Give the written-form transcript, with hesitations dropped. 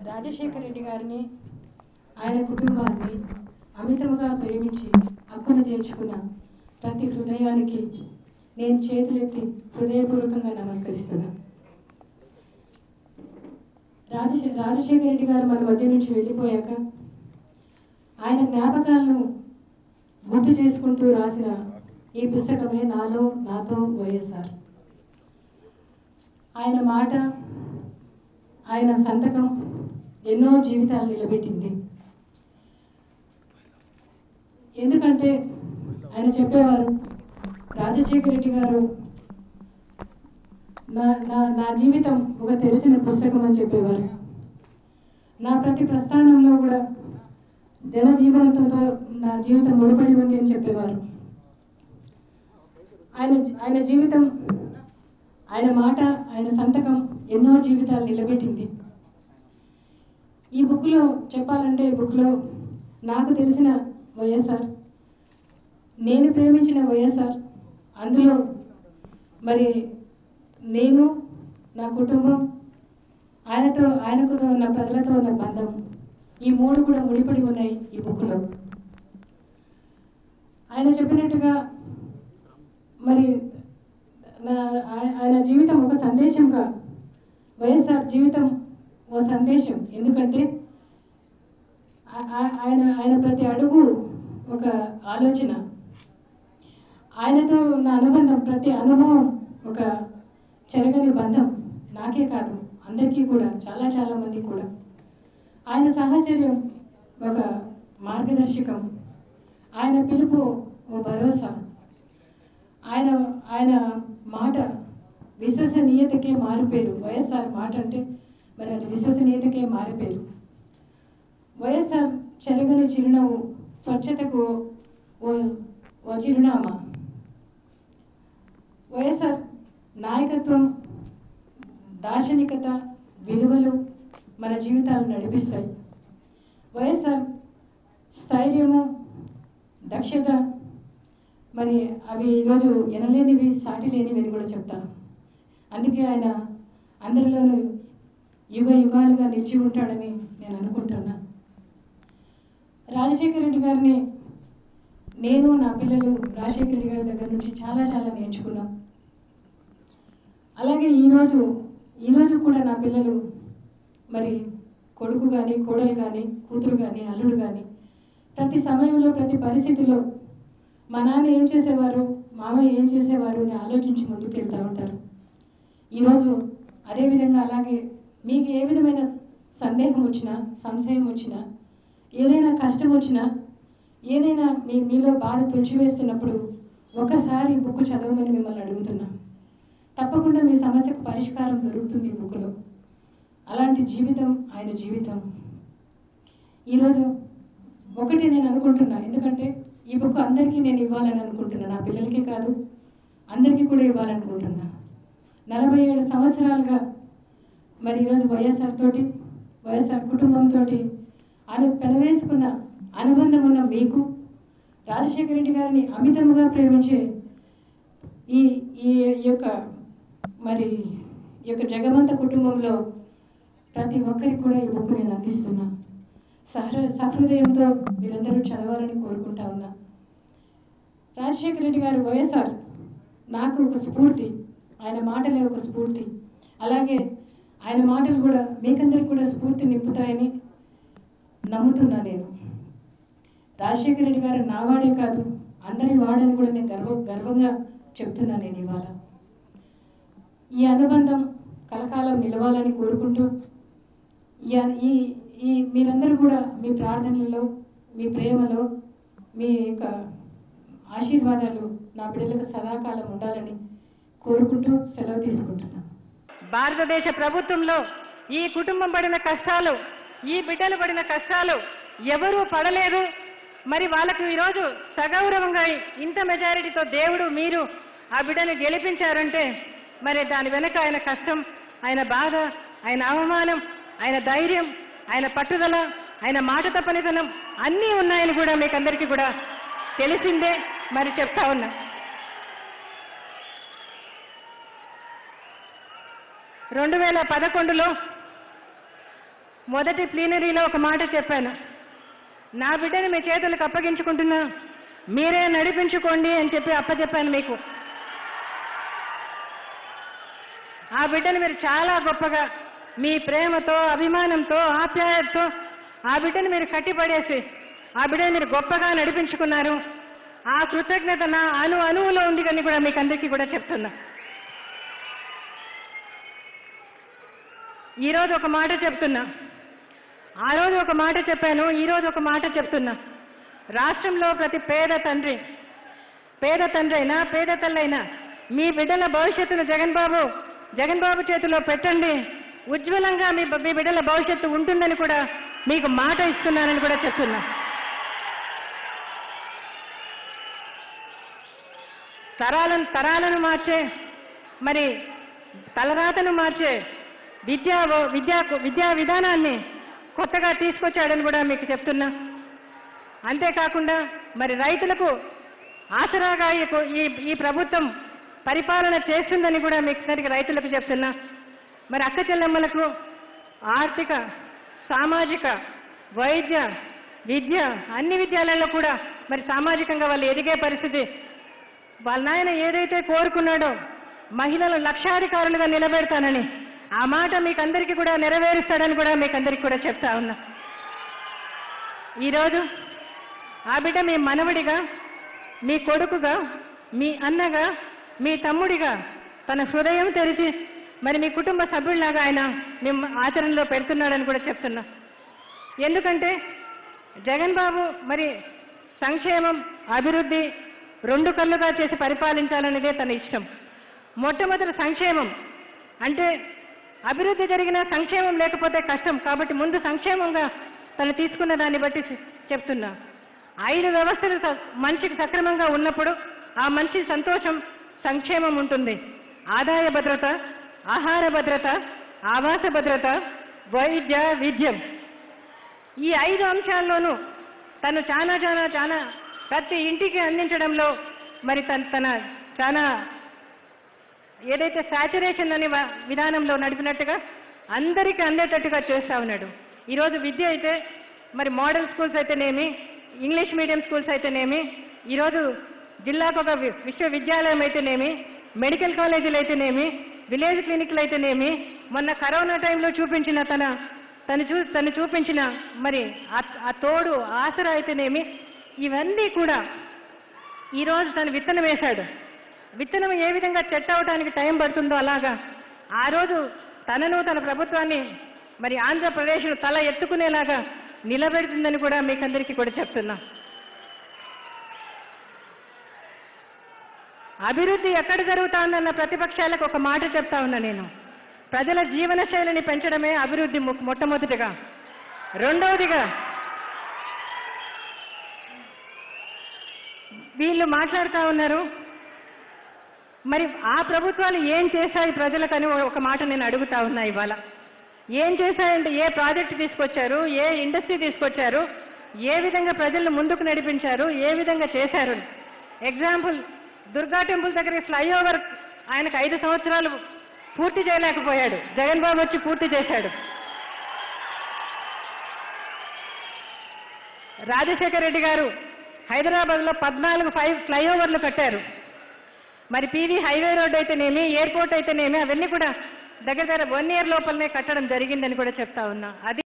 రాజశేఖర రెడ్డి గారిని ఆయన కుటుంబాన్ని అమితముగా ప్రేమించి హక్కును చేర్చుకున్న ప్రతి హృదయానికి నేను చేతులెత్తి హృదయపూర్వకంగా నమస్కరిస్తున్నాను. రాజశేఖర రెడ్డి గారు మన మధ్య నుంచి వెళ్ళిపోయాక ఆయన జ్ఞాపకాలను గుర్తు చేసుకుంటూ రాసిన ఈ పుస్తకమే నాతో వైఎస్ఆర్. ఆయన మాట, ఆయన సంతకం ఎన్నో జీవితాలు నిలబెట్టింది. ఎందుకంటే ఆయన చెప్పేవారు, రాజశేఖర రెడ్డి గారు నా జీవితం ఒక తెరిచిన పుస్తకం అని చెప్పేవారు. నా ప్రతి ప్రస్థానంలో కూడా జనజీవనంతో నా జీవితం ముడిపడి ఉంది అని చెప్పేవారు. ఆయన జీవితం, ఆయన మాట, ఆయన సంతకం ఎన్నో జీవితాలు నిలబెట్టింది. ఈ బుక్లో చెప్పాలంటే, ఈ బుక్లో నాకు తెలిసిన వైఎస్ఆర్, నేను ప్రేమించిన వైఎస్ఆర్, అందులో మరి నేను, నా కుటుంబం, ఆయనకు ఉన్న ప్రజలతో ఉన్న బంధం, ఈ మూడు కూడా ముడిపడి ఉన్నాయి ఈ బుక్లో. ఆయన చెప్పినట్టుగా మరి ఆయన జీవితం ఒక సందేశంగా, వైఎస్ఆర్ జీవితం ఓ సందేశం. ఎందుకంటే ఆయన ప్రతి అడుగు ఒక ఆలోచన, ఆయనతో ఉన్న అనుబంధం, ప్రతి అనుభవం ఒక చెరగని బంధం. నాకే కాదు, అందరికీ కూడా, చాలా మంది కూడా. ఆయన సాహచర్యం ఒక మార్గదర్శకం, ఆయన పిలుపు ఓ భరోసా, ఆయన మాట విశ్వసనీయతకే మారిపోయారు. వైఎస్ఆర్ మాట అంటే మరి అది విశ్వసనీయతకే మారిపోయారు. వైఎస్ఆర్ చెరగని చిరునవ్వు, స్వచ్ఛతకు ఓ చిరునామా. వైఎస్ఆర్ నాయకత్వం, దార్శనికత, విలువలు మన జీవితాలు నడిపిస్తాయి. వైఎస్ఆర్ స్థైర్యము, దక్షత, మరి అవి ఈరోజు ఎనలేనివి, సాటి లేనివి అని కూడా చెప్తాను. అందుకే ఆయన అందరిలోనూ యుగాలుగా నిలిచి ఉంటాడని నేను అనుకుంటున్నా. రాజశేఖర రెడ్డి గారిని నేను, నా పిల్లలు రాజశేఖర రెడ్డి గారి దగ్గర నుంచి చాలా నేర్చుకున్నాం. అలాగే ఈరోజు కూడా నా పిల్లలు, మరి కొడుకు కానీ, కోడలు కానీ, కూతురు కానీ, అల్లుడు కానీ, ప్రతి సమయంలో, ప్రతి పరిస్థితిలో మా నాన్న ఏం చేసేవారు, మామయ్య ఏం చేసేవారు అని ఆలోచించి ముందుకు వెళ్తూ ఉంటారు. ఈరోజు అదేవిధంగా అలాగే మీకు ఏ విధమైన సందేహం వచ్చినా, సంశయం వచ్చినా, ఏదైనా కష్టం వచ్చినా, ఏదైనా మీలో బాధ తుడిచివేస్తున్నప్పుడు ఒకసారి ఈ బుక్ చదవమని మిమ్మల్ని అడుగుతున్నా. తప్పకుండా మీ సమస్యకు పరిష్కారం దొరుకుతుంది ఈ బుక్లో. అలాంటి జీవితం ఆయన జీవితం. ఈరోజు ఒకటి నేను అనుకుంటున్నా, ఎందుకంటే ఈ బుక్ అందరికీ నేను ఇవ్వాలని అనుకుంటున్నా. నా పిల్లలకే కాదు, అందరికీ కూడా ఇవ్వాలనుకుంటున్నా. 47 సంవత్సరాలుగా మరి ఈరోజు వైఎస్ఆర్ కుటుంబంతో పెనవేసుకున్న అనుబంధం ఉన్న మీకు, రాజశేఖర రెడ్డి గారిని అమితముగా ప్రేమించే ఈ యొక్క జగమంత కుటుంబంలో ప్రతి ఒక్కరికి కూడా ఈ బుక్ నేను అందిస్తున్నా. సహృదయంతో మీరందరూ చదవాలని కోరుకుంటా ఉన్నా. రాజశేఖర రెడ్డి గారు, వైఎస్ఆర్ నాకు ఒక స్ఫూర్తి, ఆయన మాటలే ఒక స్ఫూర్తి. అలాగే ఆయన మాటలు కూడా మీకందరికి కూడా స్ఫూర్తి నింపుతాయని నమ్ముతున్నా. నేను రాజశేఖర రెడ్డి గారు నావాడే కాదు, అందరి వాడని కూడా నేను గర్వంగా చెప్తున్నా. నేను ఇవాళ ఈ అనుబంధం కలకాలం నిలవాలని కోరుకుంటూ, ఈ మీరందరూ కూడా మీ ప్రార్థనలలో, మీ ప్రేమలో, మీ యొక్క ఆశీర్వాదాలు నా బిడ్డలకు సదాకాలం ఉండాలని కోరుకుంటూ సెలవు తీసుకుంటున్నాను. భారతదేశ ప్రభుత్వంలో ఈ కుటుంబం పడిన కష్టాలు, ఈ బిడ్డలు పడిన కష్టాలు ఎవరూ పడలేదు. మరి వాళ్ళకు ఈరోజు సగౌరవంగా ఇంత మెజారిటీతో దేవుడు, మీరు ఆ బిడ్డని గెలిపించారంటే మరి దాని వెనక ఆయన కష్టం, ఆయన బాధ, ఆయన అవమానం, ఆయన ధైర్యం, ఆయన పట్టుదల, ఆయన మాట తప్పనితనం అన్నీ ఉన్నాయని కూడా మీకు అందరికీ కూడా తెలిసిందే. మరి చెప్తా ఉన్నా, 2011లో మొదటి ప్లీనరీలో ఒక మాట చెప్పాను. నా బిడ్డని మీ చేతులకు అప్పగించుకుంటున్నా, మీరే నడిపించుకోండి అని చెప్పి అప్పచెప్పాను మీకు. ఆ బిడ్డని మీరు చాలా గొప్పగా మీ ప్రేమతో, అభిమానంతో, ఆప్యాయతతో ఆ బిడ్డని మీరు కట్టిపడేసి ఆ బిడ్డని మీరు గొప్పగా నడిపించుకున్నారు. ఆ కృతజ్ఞత నా అణువులో ఉంది అని కూడా మీకు అందరికీ కూడా చెప్తున్నా. ఈరోజు ఒక మాట చెప్తున్నా, ఆ రోజు ఒక మాట చెప్పాను, ఈరోజు ఒక మాట చెప్తున్నా. రాష్ట్రంలో ప్రతి పేద తండ్రి అయినా పేద తల్లైనా మీ బిడ్డల భవిష్యత్తును జగన్ బాబు చేతిలో పెట్టండి, ఉజ్వలంగా మీ బిడ్డల భవిష్యత్తు ఉంటుందని కూడా మీకు మాట ఇస్తున్నానని కూడా చెప్తున్నా. తరాలను మార్చే, మరి తలరాతను మార్చే విద్యా విధానాన్ని కొత్తగా తీసుకొచ్చాడని కూడా మీకు చెప్తున్నా. అంతేకాకుండా మరి రైతులకు ఆసరాగా ఈ ప్రభుత్వం పరిపాలన చేస్తుందని కూడా మీకు సరిగ్గా రైతులకు చెప్తున్నా. మరి అక్క చెల్లెమ్మలకు ఆర్థిక, సామాజిక, వైద్య, విద్య అన్ని విద్యాలయాల్లో కూడా మరి సామాజికంగా వాళ్ళు ఎదిగే పరిస్థితి, వాళ్ళ నాయన ఏదైతే కోరుకున్నాడో మహిళలు లక్షాధికారులుగా నిలబెడతానని ఆ మాట మీకు అందరికీ కూడా నెరవేరుస్తాడని కూడా మీకు అందరికీ కూడా చెప్తా ఉన్నా. ఈరోజు ఆ బిడ్డ మీ మనవడిగా, మీ కొడుకుగా, మీ అన్నగా, మీ తమ్ముడిగా తన హృదయం తెరిచి మరి మీ కుటుంబ సభ్యుల్లాగా ఆయన మేము ఆచరణలో పెడుతున్నాడని కూడా చెప్తున్నా. ఎందుకంటే జగన్ బాబు మరి సంక్షేమం, అభివృద్ధి రెండు కళ్ళుగా చేసి పరిపాలించాలనేదే తన ఇష్టం. మొట్టమొదటి సంక్షేమం అంటే అభివృద్ధి జరిగిన సంక్షేమం లేకపోతే కష్టం, కాబట్టి ముందు సంక్షేమంగా తను తీసుకున్న దాన్ని బట్టి చెప్తున్నా. 5 వ్యవస్థలు మనిషికి సక్రమంగా ఉన్నప్పుడు ఆ మనిషి సంతోషం, సంక్షేమం ఉంటుంది. ఆదాయ భద్రత, ఆహార భద్రత, ఆవాస భద్రత, వైద్య, విద్యం, ఈ 5 అంశాల్లోనూ తను చాలా ప్రతి ఇంటికి అందించడంలో మరి తన చాలా ఏదైతే సాచురేషన్ అనే విధానంలో నడిపినట్టుగా అందరికీ అందేటట్టుగా చేస్తూ ఉన్నాడు. ఈరోజు విద్య అయితే మరి మోడల్ స్కూల్స్ అయితేనేమి, ఇంగ్లీష్ మీడియం స్కూల్స్ అయితేనేమి, ఈరోజు జిల్లాకు ఒక విశ్వవిద్యాలయం అయితేనేమి, మెడికల్ కాలేజీలు అయితేనేమి, విలేజ్ క్లినిక్లు అయితేనేమి, మొన్న కరోనా టైంలో చూపించిన తను చూపించిన మరి ఆ తోడు ఆసరా అయితేనేమి, ఇవన్నీ కూడా ఈరోజు తను విత్తనం వేశాడు. విత్తనం ఏ విధంగా చెట్టు అవడానికి టైం పడుతుందో అలాగా ఆ రోజు తన ప్రభుత్వాన్ని మరి ఆంధ్రప్రదేశ్ తల ఎత్తుకునేలాగా నిలబెడుతుందని కూడా మీకందరికీ కూడా చెప్తున్నా. అభివృద్ధి ఎక్కడ జరుగుతుందన్న ప్రతిపక్షాలకు ఒక మాట చెప్తా ఉన్నా నేను. ప్రజల జీవన శైలిని పెంచడమే అభివృద్ధి మొట్టమొదటిగా. రెండవదిగా వీళ్ళు మాట్లాడుతూ ఉన్నారు మరి ఆ ప్రభుత్వాలు ఏం చేశాయి ప్రజలకని ఒక మాట నేను అడుగుతా ఉన్నా ఇవాళ. ఏం చేశాయంటే ఏ ప్రాజెక్ట్ తీసుకొచ్చారు, ఏ ఇండస్ట్రీ తీసుకొచ్చారు, ఏ విధంగా ప్రజలను ముందుకు నడిపించారు, ఏ విధంగా చేశారు. ఎగ్జాంపుల్ దుర్గా టెంపుల్ దగ్గర ఫ్లైఓవర్ ఆయనకు 5 సంవత్సరాలు పూర్తి చేయలేకపోయాడు, జగన్ బాబు వచ్చి పూర్తి చేశాడు. రాజశేఖర రెడ్డి గారు హైదరాబాద్లో 14 ఫ్లైఓవర్లు కట్టారు. మరి పీవీ హైవే రోడ్ అయితేనేమి, ఎయిర్పోర్ట్ అయితేనేమి అవన్నీ కూడా దగ్గర 1 year లోపలనే కట్టడం జరిగిందని కూడా చెప్తా ఉన్నా. అది